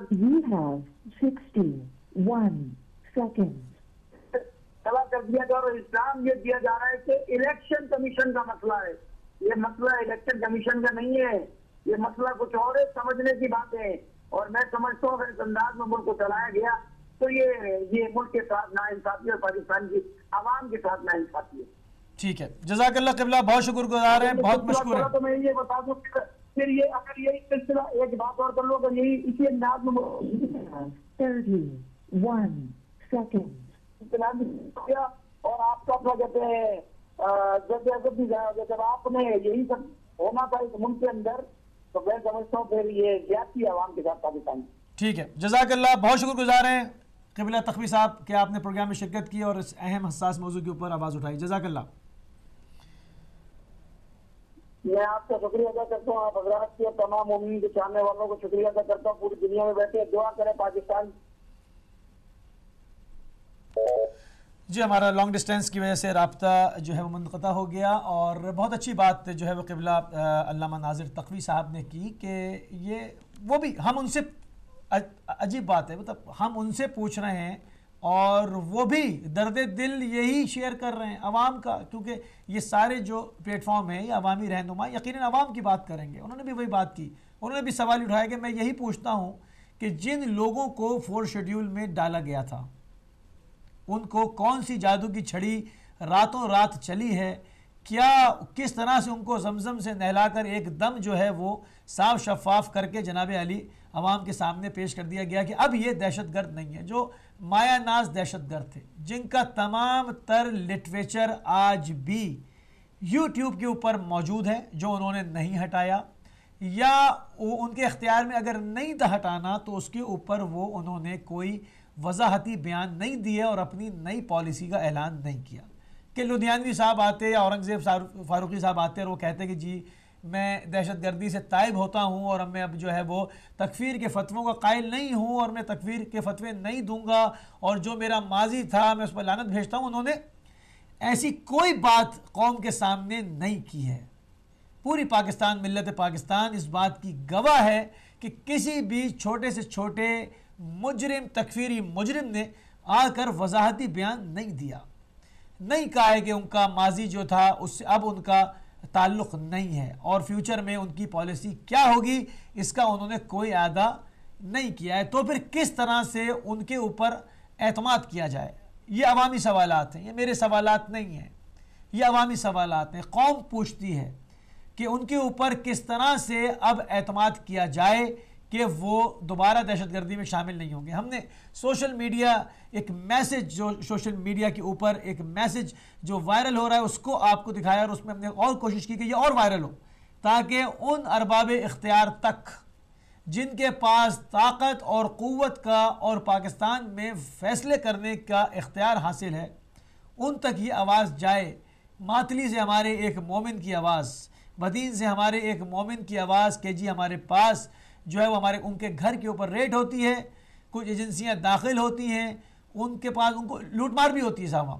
तला कर दिया गया। और इल्जाम ये दिया जा रहा है कि इलेक्शन कमीशन का मसला है। ये मसला इलेक्शन कमीशन का नहीं है, ये मसला कुछ और है, समझने की बात है। और मैं समझता हूँ अगर इस अंदाज में मुल्क को चलाया गया तो ये मुल्क के साथ नाइंसाफी और पाकिस्तान की आवाम के साथ नाइंसाफी है।
ठीक है, जज़ाकल्लाह क़िबला, बहुत शुक्रगुजार हैं, बहुत मशकूर है।
तो मैं ये बता दूं फिर ये अगर यही सिलसिला एक बात और कर लो, अगर यही इसी अंदाज में 31 सेकंड और आपका अपना कहते हैं जब आपने यही सब होना था इस मुल्क के अंदर, तो मैं समझता हूँ फिर ये ज्यादती आवाम के साथ पाकिस्तान।
ठीक है, जज़ाकल्लाह, बहुत शुक्रगुजार हैं क़िबला तक़वी साहब कि आपने प्रोग्राम में शिरकत की और इस अहम हसास मौजू के ऊपर आवाज़ उठाई। जज़ाकल्लाह।
मैं आपका शुक्रिया अदा करता हूँ, आप हज़रात के तमाम उम्मीद के चाहने वालों को शुक्रिया अदा करता हूँ। पूरी दुनिया में बैठे दुआ करें पाकिस्तान।
जी, हमारा लॉन्ग डिस्टेंस की वजह से राब्ता जो है वो मुनक़ता हो गया और बहुत अच्छी बात जो है वो क़िबला अल्लामा नाज़िर तक़वी साहब ने की कि ये वो भी हम उनसे अजीब बात है, मतलब हम उनसे पूछ रहे हैं और वो भी दर्द दिल यही शेयर कर रहे हैं अवाम का, क्योंकि ये सारे जो प्लेटफॉर्म है ये अवामी रहनुमा यकीनन अवाम की बात करेंगे। उन्होंने भी वही बात की, उन्होंने भी सवाल उठाया कि मैं यही पूछता हूँ कि जिन लोगों को फोर्थ शेड्यूल में डाला गया था उनको कौन सी जादू की छड़ी रातों रात चली है, क्या किस तरह से उनको जमजम से नहलाकर एकदम जो है वो साफ शफाफ करके जनाब अली अवाम के सामने पेश कर दिया गया कि अब ये दहशतगर्द नहीं है, जो मायानाज दहशतगर्द थे जिनका तमाम तर लिटरेचर आज भी यूट्यूब के ऊपर मौजूद है, जो उन्होंने नहीं हटाया या उनके इख्तियार में अगर नहीं था हटाना तो उसके ऊपर वो उन्होंने कोई वजाहती बयान नहीं दिए और अपनी नई पॉलिसी का ऐलान नहीं किया। कि लुधियानवी साहब आते या औरंगज़ेब फारूकी साहब आते और वो कहते कि जी मैं दहशतगर्दी से ताइब होता हूँ और मैं अब जो है वो तकफ़ीर के फ़तवों का कायल नहीं हूँ और मैं तकफ़ीर के फ़तवे नहीं दूँगा और जो मेरा माजी था मैं उस पर लानत भेजता हूँ, उन्होंने ऐसी कोई बात कौम के सामने नहीं की है। पूरी पाकिस्तान, मिल्लत पाकिस्तान इस बात की गवाह है कि किसी भी छोटे से छोटे मुजरिम, तकफीरी मुजरिम ने आकर वजाहती बयान नहीं दिया, नहीं कहा है कि उनका माजी जो था उससे अब उनका ताल्लुक़ नहीं है और फ्यूचर में उनकी पॉलिसी क्या होगी इसका उन्होंने कोई अदा नहीं किया है। तो फिर किस तरह से उनके ऊपर एतमाद किया जाए? ये अवामी सवालात हैं, ये मेरे सवालात नहीं हैं, ये अवामी सवालात हैं। कौम पूछती है कि उनके ऊपर किस तरह से अब एतमाद किया जाए कि वो दोबारा दहशतगर्दी में शामिल नहीं होंगे। हमने सोशल मीडिया एक मैसेज, जो सोशल मीडिया के ऊपर एक मैसेज जो वायरल हो रहा है उसको आपको दिखाया और उसमें हमने और कोशिश की कि ये और वायरल हो ताकि उन अरबाब इख्तियार तक जिनके पास ताकत और क़ुव्वत का और पाकिस्तान में फ़ैसले करने का इख्तियार हासिल है उन तक ये आवाज़ जाए। मातली से हमारे एक मोमिन की आवाज़, बदीन से हमारे एक मोमिन की आवाज़ कि जी हमारे पास जो है वो हमारे उनके घर के ऊपर रेड होती है, कुछ एजेंसियां दाखिल होती हैं, उनके पास उनको लूटमार भी होती है। साहब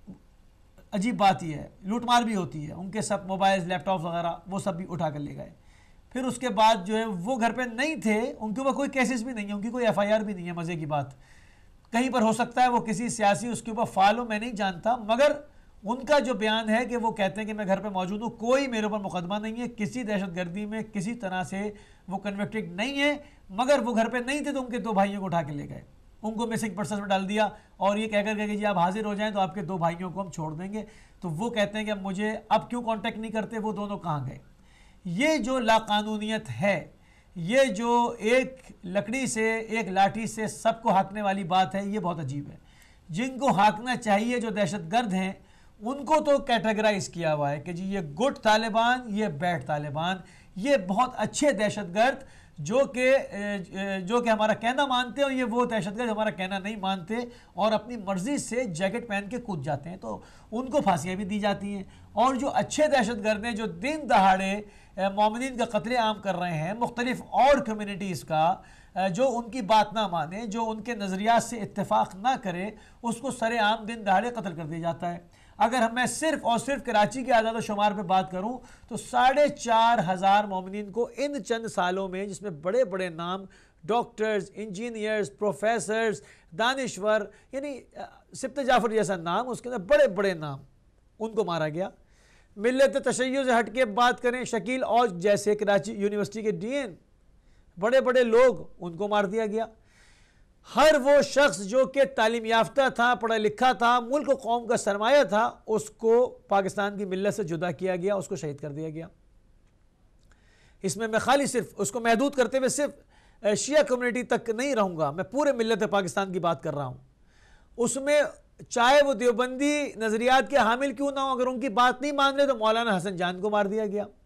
अजीब बात यह है, लूटमार भी होती है, उनके सब मोबाइल, लैपटॉप वगैरह वो सब भी उठा कर ले गए। फिर उसके बाद जो है वो घर पे नहीं थे, उनके ऊपर कोई केसेस भी नहीं है, उनकी कोई FIR भी नहीं है। मज़े की बात, कहीं पर हो सकता है वो किसी सियासी उसके ऊपर फाल हो, मैं नहीं जानता, मगर उनका जो बयान है कि वो कहते हैं कि मैं घर पे मौजूद हूँ, कोई मेरे ऊपर मुकदमा नहीं है, किसी दहशतगर्दी में किसी तरह से वो कन्विक्टेड नहीं है, मगर वो घर पे नहीं थे तो उनके 2 भाइयों को उठा के ले गए, उनको मिसिंग पर्सन में डाल दिया और ये कहकर के कि जी आप हाजिर हो जाएं तो आपके 2 भाइयों को हम छोड़ देंगे। तो वो कहते हैं कि अब मुझे अब क्यों कांटेक्ट नहीं करते, वो दोनों कहाँ गए? ये जो लाकानूनियत है, ये जो एक लकड़ी से, एक लाठी से सबको हाँकने वाली बात है, ये बहुत अजीब है। जिनको हाँकना चाहिए, जो दहशतगर्द हैं, उनको तो कैटेगराइज किया हुआ है कि जी ये गुड तालिबान, ये बैड तालिबान, ये बहुत अच्छे दहशतगर्द जो कि हमारा कहना मानते हैं, और ये वो दहशतगर्द हमारा कहना नहीं मानते और अपनी मर्जी से जैकेट पहन के कूद जाते हैं, तो उनको फांसियाँ भी दी जाती हैं। और जो अच्छे दहशतगर्द हैं जो दिन दहाड़े मोमिनीन का कत्ले आम कर रहे हैं, मुख्तलिफ और कम्युनिटीज़ का, जो उनकी बात ना माने, जो उनके नज़रियात से इत्तेफाक ना करे, उसको सरेआम दिन दहाड़े कत्ल कर दिया जाता है। अगर मैं सिर्फ और सिर्फ कराची के आदाद शुमार पे बात करूं तो 4,500 मोमिनीन को इन चंद सालों में, जिसमें बड़े बड़े नाम डॉक्टर्स, इंजीनियर्स, प्रोफेसर्स, दानिश्वर, यानी सिब्त जाफर जैसा नाम, उसके अंदर बड़े बड़े नाम, उनको मारा गया। मिल्लत तशय्युअ से हट के बात करें, शकील औज जैसे कराची यूनिवर्सिटी के डीएन, बड़े बड़े लोग, उनको मार दिया गया। हर वो शख्स जो कि तालीम याफ्ता था, पढ़ा लिखा था, मुल्क और कौम का सरमाया था, उसको पाकिस्तान की मिल्लत से जुदा किया गया, उसको शहीद कर दिया गया। इसमें मैं खाली सिर्फ उसको महदूद करते हुए सिर्फ शिया कम्युनिटी तक नहीं रहूँगा, मैं पूरे मिल्लत पाकिस्तान की बात कर रहा हूँ। उसमें चाहे वो देवबंदी नज़रियात के हामिल क्यों ना हो, अगर उनकी बात नहीं मान रहे तो मौलाना हसन जान को मार दिया गया।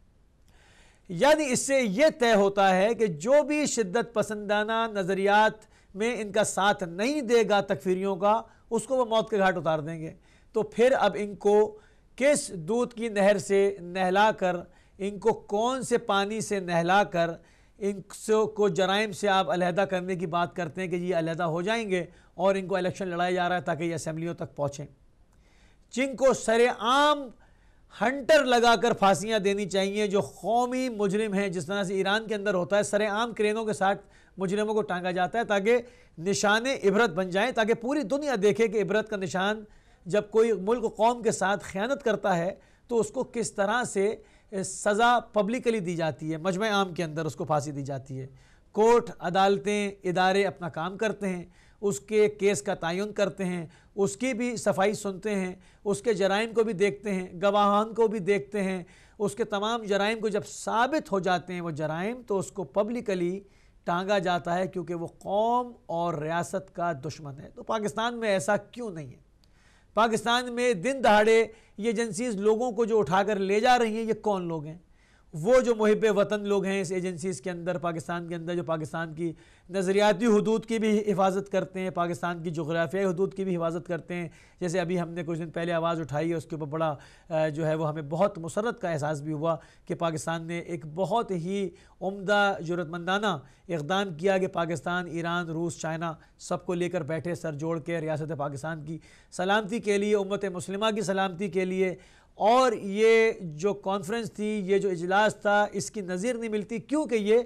यानी इससे यह तय होता है कि जो भी शिद्दत पसंदाना नज़रियात में इनका साथ नहीं देगा तकफीरियों का, उसको वो मौत के घाट उतार देंगे। तो फिर अब इनको किस दूध की नहर से नहला कर, इनको कौन से पानी से नहला कर इनको जराइम से आप अलहदा करने की बात करते हैं कि ये अलहदा हो जाएंगे, और इनको इलेक्शन लड़ाया जा रहा है ताकि ये असम्बलियों तक पहुँचें। जिनको सरेआम हंटर लगाकर फांसियाँ देनी चाहिए, जो कौमी मुजरिम हैं, जिस तरह से ईरान के अंदर होता है, सरेआम क्रेनों के साथ मुजरिमों को टांगा जाता है ताकि निशान इबरत बन जाएं, ताकि पूरी दुनिया देखे कि इबरत का निशान जब कोई मुल्क कौम के साथ ख़यानत करता है तो उसको किस तरह से सज़ा पब्लिकली दी जाती है, मजमे आम के अंदर उसको फांसी दी जाती है। कोर्ट, अदालतें, इदारे अपना काम करते हैं, उसके केस का तयन करते हैं, उसकी भी सफाई सुनते हैं, उसके जराइम को भी देखते हैं, गवाहान को भी देखते हैं, उसके तमाम जराइम को जब साबित हो जाते हैं वो जराइम, तो उसको पब्लिकली टांगा जाता है, क्योंकि वो कौम और रियासत का दुश्मन है। तो पाकिस्तान में ऐसा क्यों नहीं है? पाकिस्तान में दिन दहाड़े ये एजेंसीज़ लोगों को जो उठाकर ले जा रही हैं, ये कौन लोग हैं? वो जो मुहिब वतन लोग हैं इस एजेंसीज़ के अंदर, पाकिस्तान के अंदर, जो पाकिस्तान की नज़रियाती हदूद की भी हिफाजत करते हैं, पाकिस्तान की जोग्राफियाई हदूद की भी हिफाजत करते हैं। जैसे अभी हमने कुछ दिन पहले आवाज़ उठाई है, उसके ऊपर बड़ा जो है वो हमें बहुत मुसरत का एहसास भी हुआ कि पाकिस्तान ने एक बहुत ही उम्दा जुर्रतमंदाना इक़दाम किया कि पाकिस्तान, ईरान, रूस, चाइना सबको लेकर बैठे सर जोड़ के रियासत पाकिस्तान की सलामती के लिए, उम्मत मुस्लिमा की सलामती के लिए। और ये जो कॉन्फ्रेंस थी, ये जो इजलास था, इसकी नज़ीर नहीं मिलती, क्योंकि ये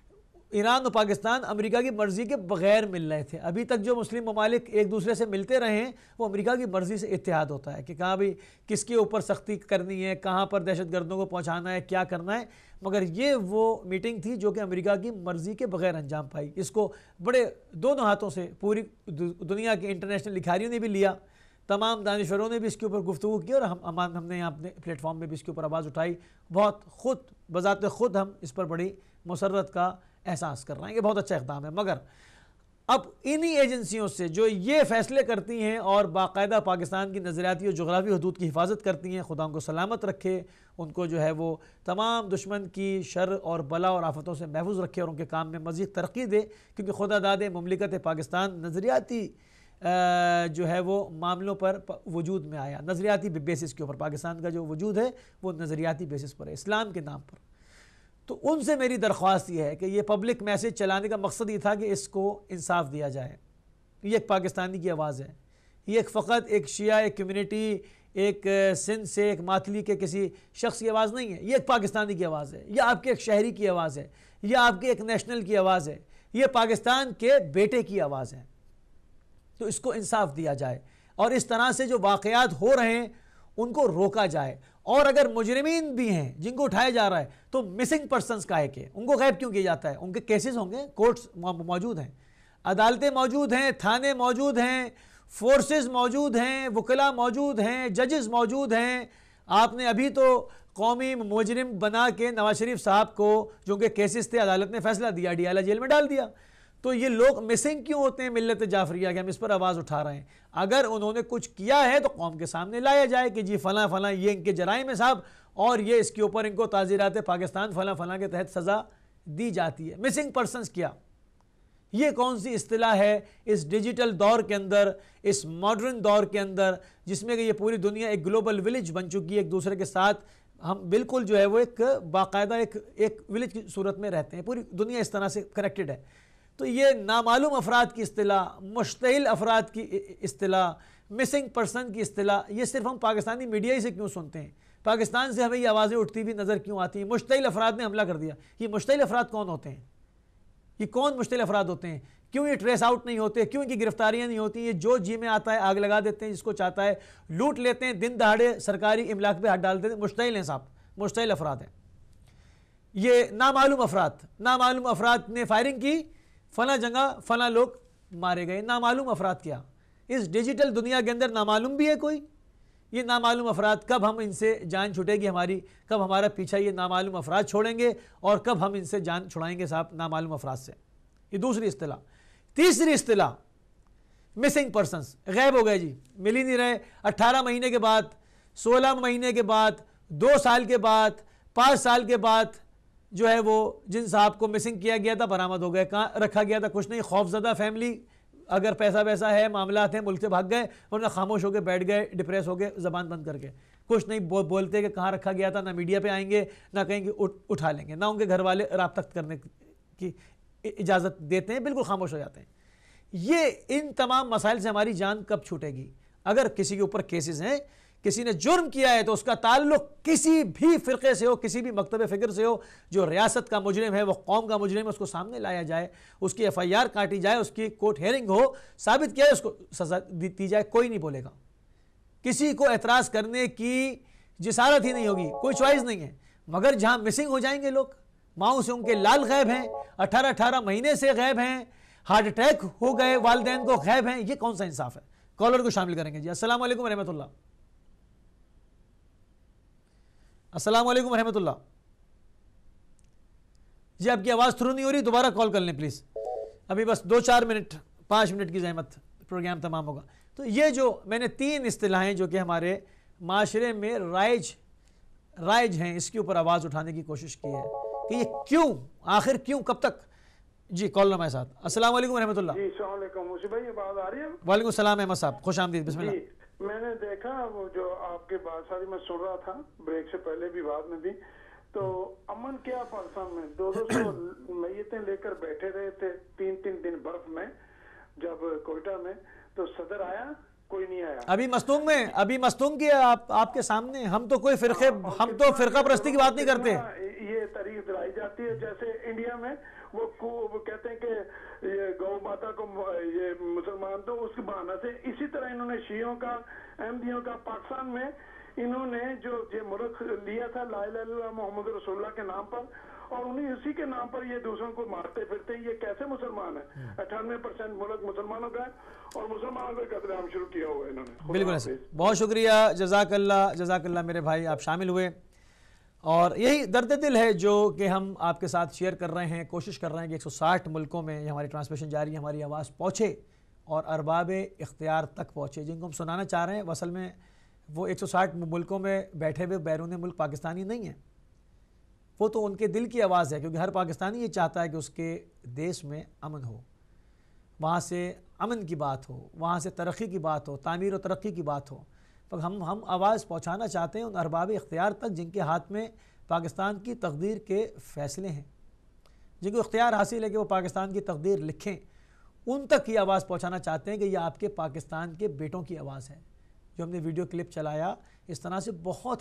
ईरान और पाकिस्तान अमेरिका की मर्ज़ी के बग़ैर मिल रहे थे। अभी तक जो मुस्लिम ममालिक एक दूसरे से मिलते रहे हैं वो अमेरिका की मर्ज़ी से इत्तेहाद होता है कि कहाँ भी किसके ऊपर सख्ती करनी है, कहाँ पर दहशतगर्दों को पहुँचाना है, क्या करना है। मगर ये वो मीटिंग थी जो कि अमेरिका की मर्ज़ी के बग़ैर अंजाम पाई। इसको बड़े दोनों हाथों से पूरी दुनिया के इंटरनेशनल लिखारियों ने भी लिया, तमाम दानिशवरों ने भी इसके ऊपर गुफ्तगू की, और हमने यहाँ अपने प्लेटफॉर्म में भी इसके ऊपर आवाज़ उठाई। बहुत ख़ुद बज़ाते ख़ुद हम इस पर बड़ी मुसर्रत का एहसास कर रहे हैं, ये बहुत अच्छा इक़दाम है। मगर अब इन्हीं एजेंसियों से जो ये फ़ैसले करती हैं और बाकायदा पाकिस्तान की नज़रियाती और जोग्राफी हदूद की हिफाजत करती हैं, खुदा उनको सलामत रखे, उनको जो है वो तमाम दुश्मन की शर और बला और आफतों से महफूज रखे, और उनके काम में मज़ीद तरक्की दे, क्योंकि खुदा दादे मुमलिकत पाकिस्तान नज़रियाती जो है वो मामलों पर वजूद में आया, नज़रियाती बेसिस के ऊपर पाकिस्तान का जो वजूद है वो नज़रियाती बेसिस पर है, इस्लाम के नाम पर। तो उनसे मेरी दरख्वास्त ये है कि ये पब्लिक मैसेज चलाने का मकसद ये था कि इसको इंसाफ दिया जाए। ये एक पाकिस्तानी की आवाज़ है, ये एक फ़कत एक शिया, एक कम्युनिटी, एक सिंध से एक मातली के किसी शख्स की आवाज़ नहीं है, ये एक पाकिस्तानी की आवाज़ है, यह आपके एक शहरी की आवाज़ है, यह आपके एक नेशनल की आवाज़ है, ये पाकिस्तान के बेटे की आवाज़ है। तो इसको इंसाफ दिया जाए और इस तरह से जो वाक़यात हो रहे हैं उनको रोका जाए। और अगर मुजरिमीन भी हैं जिनको उठाया जा रहा है तो मिसिंग पर्सनस का है कि उनको गायब क्यों किया जाता है? उनके केसेस होंगे, कोर्ट्स मौजूद हैं, अदालतें मौजूद हैं, थाने मौजूद हैं, फोर्सेस मौजूद हैं, वकला मौजूद हैं, जजेस मौजूद हैं। आपने अभी तो कौमी मुजरिम बना के नवाज शरीफ साहब को, जो उनके केसेस थे, अदालत ने फैसला दिया, डियाला जेल में डाल दिया। तो ये लोग मिसिंग क्यों होते हैं मिल्लत जाफरिया के? हम इस पर आवाज़ उठा रहे हैं। अगर उन्होंने कुछ किया है तो कौम के सामने लाया जाए कि जी फलां फलां ये इनके जराइम है साहब, और ये इसके ऊपर इनको ताज़ीरात पाकिस्तान फलां फलां के तहत सज़ा दी जाती है। मिसिंग पर्सनस क्या, ये कौन सी इस्तिलाह है इस डिजिटल दौर के अंदर, इस मॉडर्न दौर के अंदर, जिसमें कि ये पूरी दुनिया एक ग्लोबल विलेज बन चुकी है, एक दूसरे के साथ हम बिल्कुल जो है वो एक बाकायदा एक विलेज की सूरत में रहते हैं, पूरी दुनिया इस तरह से कनेक्टेड है। तो ये नामालूम अफराद की इस्तिलाह, मुश्तइल अफराद की इस्तिलाह, मिसिंग पर्सन की इस्तिलाह, ये सिर्फ हम पाकिस्तानी मीडिया ही से क्यों सुनते हैं? पाकिस्तान से हमें ये आवाज़ें उठती हुई नज़र क्यों आती हैं? मुश्तइल अफराद ने हमला कर दिया। ये मुश्तइल अफराद कौन होते हैं? ये कौन मुश्तइल अफराद होते हैं? क्यों ये ट्रेस आउट नहीं होते? क्यों इनकी गिरफ्तारियाँ नहीं होती? ये जो जी में आता है आग लगा देते हैं, जिसको चाहता है लूट लेते हैं, दिन दहाड़े सरकारी इमलाक पे हाथ डाल देते हैं। मुश्तइल हैं साहब, मुश्तइल अफराद हैं ये। नामालूम अफराद ने फायरिंग की, फला जगह फला लोग मारे गए। नामालूम अफराद क्या? इस डिजिटल दुनिया के अंदर नामालूम भी है कोई? ये नामालूम अफराद, कब हम इनसे जान छूटेगी हमारी, कब हमारा पीछा ये नामालूम अफराद छोड़ेंगे और कब हम इनसे जान छुड़ाएंगे साहब नामालूम अफराद से? ये दूसरी इस्तिलाह। तीसरी इस्तिलाह मिसिंग पर्सनस, गैब हो गए जी, मिल ही नहीं रहे। 18 महीने के बाद, 16 महीने के बाद, 2 साल के बाद, 5 साल के बाद जो है वो जिन साहब को मिसिंग किया गया था बरामद हो गए। कहाँ रखा गया था? कुछ नहीं, खौफजदा फैमिली, अगर पैसा वैसा है, मामलात हैं, मुल्क से भाग गए, वरना खामोश होकर बैठ गए, डिप्रेस हो गए, ज़बान बंद करके कुछ नहीं बोलते कि कहाँ रखा गया था। ना मीडिया पे आएंगे, ना कहेंगे उठा लेंगे, ना उनके घर वाले राब्ता करने की इजाज़त देते हैं, बिल्कुल खामोश हो जाते हैं। ये इन तमाम मसाइल से हमारी जान कब छूटेगी? अगर किसी के ऊपर केसेस हैं, किसी ने जुर्म किया है, तो उसका ताल्लुक किसी भी फ़िरक़े से हो, किसी भी मकतब फ़िक्र से हो, जो रियासत का मुजरिम है, वो कौम का मुजरिम है, उसको सामने लाया जाए, उसकी FIR काटी जाए, उसकी कोर्ट हेयरिंग हो, साबित किया है, उसको सज़ा दी जाए। कोई नहीं बोलेगा, किसी को एतराज़ करने की जिसारत ही नहीं होगी, कोई चॉइस नहीं है। मगर जहाँ मिसिंग हो जाएंगे लोग, माओ से उनके लाल गैब हैं, 18-18 महीने से गैब हैं, हार्ट अटैक हो गए, वालिदैन को गैब हैं, ये कौन सा इंसाफ है? कॉलर को शामिल करेंगे जी। अस्सलाम वालेकुम रहमतुल्लाह। अस्सलाम वालेकुम रहमतुल्लाह जी, आपकी आवाज़ थ्रू नहीं हो रही, दोबारा कॉल कर लें प्लीज़। अभी बस 2-4 मिनट, 5 मिनट की ज़हमत, प्रोग्राम तमाम होगा। तो ये जो मैंने 3 इस्तिलाहें जो कि हमारे माशरे में राइज हैं, इसके ऊपर आवाज़ उठाने की कोशिश की है कि ये क्यों, आखिर क्यों, कब तक। जी, कॉल हमारे साथ। अस्सलाम वालेकुम रहमतुल्लाह।
जी अस्सलाम वालेकुम मुसी भाई, आवाज़ आ रही है?
वालेकुम सलाम अहमद साहब, खुश आमदीद, बिस्मिल्लाह।
मैंने देखा वो जो आपके बात सारी मैं सुन रहा था, ब्रेक से पहले भी, बाद में भी, तो अमन क्या पर्सन में 200 मैयतें लेकर बैठे रहे थे 3-3 दिन बर्फ में, जब कोयटा में, तो सदर आया, कोई नहीं आया।
अभी मस्तूंग की आपके सामने, हम तो कोई फिरके, हम तो फिरका परस्ती की बात नहीं करते।
ये तारीख दिलाई जाती है, जैसे इंडिया में वो कहते हैं कि ये गौ माता को ये मुसलमान, तो उसके बहाना से इसी तरह इन्होंने शियों का, अहमदियों का, पाकिस्तान में इन्होंने जो ये मुल्क लिया था ला इलाहा इल्लल्लाह मोहम्मद रसूलुल्लाह के नाम पर, और उन्हीं उसी के नाम पर ये दूसरों को मारते फिरते, ये कैसे मुसलमान है? 98% मुल्क मुसलमानों का है और मुसलमानों का कत्लेआम शुरू किया हुआ है इन्होंने।
बिल्कुल ऐसे। बहुत शुक्रिया, जज़ाकल्लाह मेरे भाई, आप शामिल हुए। और यही दर्द दिल है जो कि हम आपके साथ शेयर कर रहे हैं, कोशिश कर रहे हैं कि 160 मुल्कों में ये हमारी ट्रांसमिशन जारी है, हमारी आवाज़ पहुँचे और अरबाब इख्तियार तक पहुँचे। जिनको हम सुनाना चाह रहे हैं असल में वो 160 मुल्कों में बैठे हुए बैरून मुल्क पाकिस्तानी नहीं हैं, वो तो उनके दिल की आवाज़ है, क्योंकि हर पाकिस्तानी ये चाहता है कि उसके देश में अमन हो, वहाँ से अमन की बात हो, वहाँ से तरक्की की बात हो, तामीर और तरक्की की बात हो। तो हम आवाज़ पहुँचाना चाहते हैं उन अरबाब इख्तियार तक जिनके हाथ में पाकिस्तान की तकदीर के फ़ैसले हैं, जिनको इख्तियार हासिल है कि वो पाकिस्तान की तकदीर लिखें, उन तक ये आवाज़ पहुँचाना चाहते हैं कि ये आपके पाकिस्तान के बेटों की आवाज़ है। जो हमने वीडियो क्लिप चलाया, इस तरह से बहुत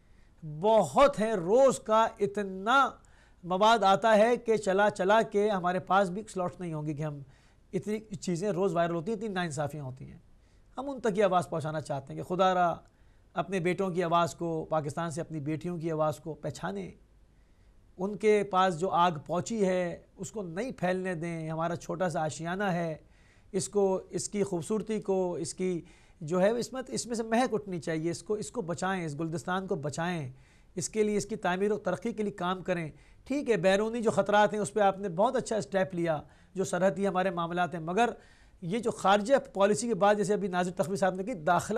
हैं। रोज़ का इतना मवाद आता है कि चला के हमारे पास भी स्लॉट्स नहीं होंगे कि हम इतनी चीज़ें रोज़ वायरल होती हैं, इतनी नाइंसाफ़ियाँ होती हैं। हम उन तक ये आवाज़ पहुँचाना चाहते हैं कि खुदारा अपने बेटों की आवाज़ को, पाकिस्तान से अपनी बेटियों की आवाज़ को पहचाने, उनके पास जो आग पहुँची है उसको नहीं फैलने दें। हमारा छोटा सा आशियाना है, इसकी खूबसूरती को, इसकी जो है इसमें से महक उठनी चाहिए, इसको बचाएं, इस गुलदस्तान को बचाएं, इसके लिए, इसकी तामीर और तरक्की के लिए काम करें। ठीक है, बैरूनी जो ख़तरात हैं उस पर आपने बहुत अच्छा स्टेप लिया, जो सरहदी हमारे मामलात हैं, मगर ये जो खारजा पॉलिसी के बाद, जैसे अभी नाज़िर तखवी साहब ने की,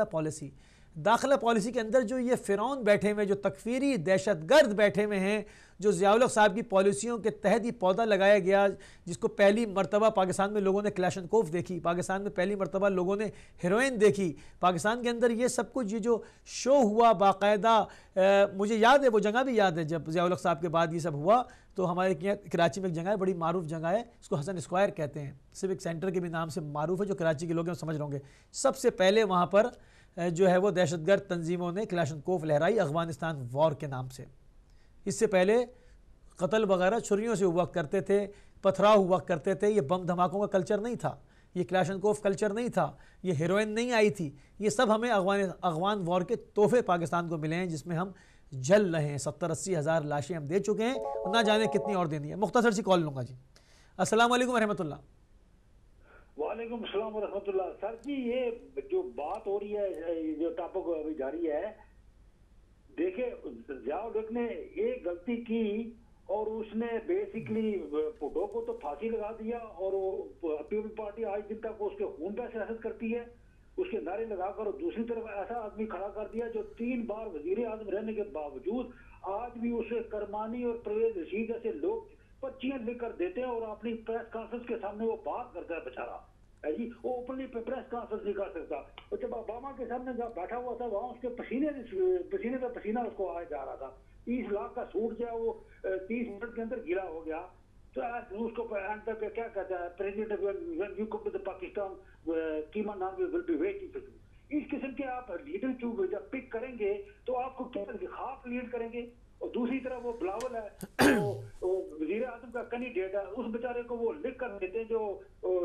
दाखिला पॉलिसी के अंदर जो ये फ़िरौन बैठे हुए, जो तकफीरी दहशतगर्द बैठे हुए हैं, जो ज़ियाउल हक साहब की पॉलिसियों के तहत ही पौधा लगाया गया, जिसको पहली मरतबा पाकिस्तान में लोगों ने क्लैशनकोफ देखी, पाकिस्तान में पहली मरतबा लोगों ने हेरोइन देखी, पाकिस्तान के अंदर ये सब कुछ, ये जो शो हुआ बाकायदा, मुझे याद है, वो जगह भी याद है, जब ज़ियाउल हक साहब के बाद ये सब हुआ तो हमारे कराची में एक जगह है, बड़ी मारूफ जगह है, इसको हसन स्क्वायर कहते हैं, सिविक सेंटर के भी नाम से मारूफ है, जो कराची के लोग हैं समझ होंगे। सबसे पहले वहाँ पर जो है वो दहशतगर्द तंजीमों ने क्लैशनकोफ लहराई अफगानिस्तान वॉर के नाम से। इससे पहले कत्ल वगैरह छुरियों से हुआ करते थे, पथराव हुआ करते थे, ये बम धमाकों का कल्चर नहीं था, ये क्लैशनकोफ कल्चर नहीं था, ये हेरोइन नहीं आई थी, ये सब हमें अफगान वॉर के तोहफे पाकिस्तान को मिले हैं, जिसमें हम जल रहे हैं। 70-80 हज़ार लाशें हम दे चुके हैं और ना जाने कितनी और देनी है। मुख्तसर सी कॉल लूँगा जी। अस्सलाम वालेकुम रहमतुल्लाह।
वालेकुम सलाम रहमतुल्लाह। सर जी, ये जो बात हो रही है, जो टॉपिक अभी जारी है, देखे ज़ियाउल हक ने एक गलती की और उसने बेसिकली भुट्टो को तो फांसी लगा दिया, और पीपल पार्टी आज दिन तक उसके खून पर सियासत करती है, उसके नारे लगाकर, और दूसरी तरफ ऐसा आदमी खड़ा कर दिया जो 3 बार वजीर आजम रहने के बावजूद आज भी उसे करमानी और परवेज रशीद जैसे लोग पर्चियां लिख कर देते हैं और अपनी प्रेस कॉन्फ्रेंस के सामने वो बात करता है बेचारा है जी, वो ओपनली प्रेस कॉन्फ्रेंस नहीं कर सकता। और जब ओबामा के सामने जब बैठा हुआ था, वहाँ उसके पसीने का पसीना उसको आया जा रहा था। 30 लाख का सूट जो है वो 30 मिनट के अंदर गीला हो गया। तो उसको एंड पे क्या कहता है, president when you come to the Pakistan कीमा नाम will be waiting for you. इस किस्म के आप लीडर को जब पिक करेंगे तो आपको क्या खाक लीड करेंगे। और दूसरी तरफ वो बिलावल है, वो वजीर आजम का कैंडिडेट है, उस बेचारे को वो लिख कर देते हैं, जो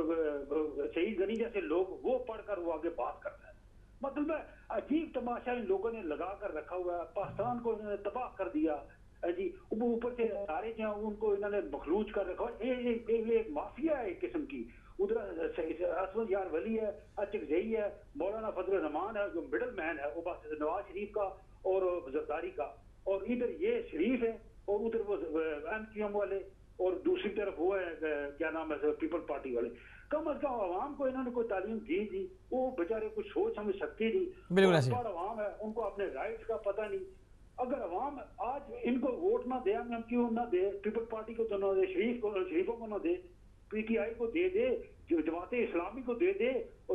शहीद गनी जैसे लोग, वो पढ़कर वो आगे बात करता है। मतलब अजीब तमाशा इन लोगों ने लगा कर रखा हुआ है, पाकिस्तान को इन्होंने तबाह कर दिया जी। ऊपर से सारे जो उनको इन्होंने मखलूज कर रखा है। एक माफिया है एक किस्म की। उधर असद यार वली है, अचकजई है, मौलाना फजल रहमान है जो मिडल मैन है, वो बस नवाज शरीफ का और जरदारी का, और इधर ये शरीफ है, और उधर वो MQM वाले, और दूसरी तरफ वो है क्या नाम है पीपल पार्टी वाले। कम अज कम आवाम को इन्होंने कोई तालीम दी थी, वो बेचारे कुछ सोच समझ सकती नहीं। आवाम है, उनको अपने राइट्स का पता नहीं। अगर अवाम आज इनको वोट ना दे, MQM ना दे, पीपल पार्टी को तो ना दे, शरीफों को ना दे, PTI को दे, जो जमाते इस्लामी को दे,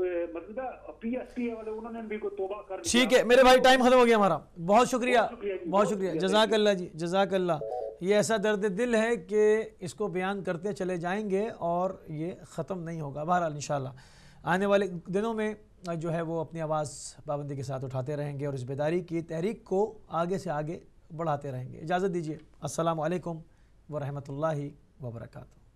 मतलब PSP वाले उन्होंने भी को तौबा कर।
ठीक है मेरे भाई, टाइम खत्म हो गया हमारा। बहुत शुक्रिया, बहुत शुक्रिया, जज़ाकल्लाह जी, जज़ाकल्लाह। ये ऐसा दर्द दिल है कि इसको बयान करते चले जाएंगे और ये ख़त्म नहीं होगा। बहरहाल इंशाअल्लाह आने वाले दिनों में जो है वो अपनी आवाज़ पाबंदी के साथ उठाते रहेंगे और इस बेदारी की तहरीक को आगे से आगे बढ़ाते रहेंगे। इजाज़त दीजिए। अस्सलामु अलैकुम व रहमतुल्लाहि व बरकातुहू।